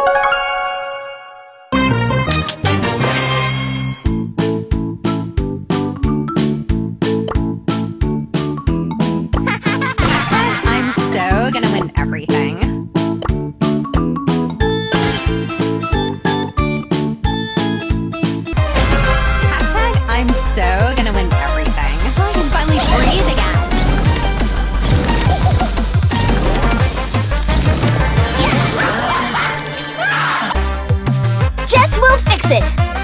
I'm so gonna win everything. I'm so gonna win everything. I can finally breathe again. Jess will fix it!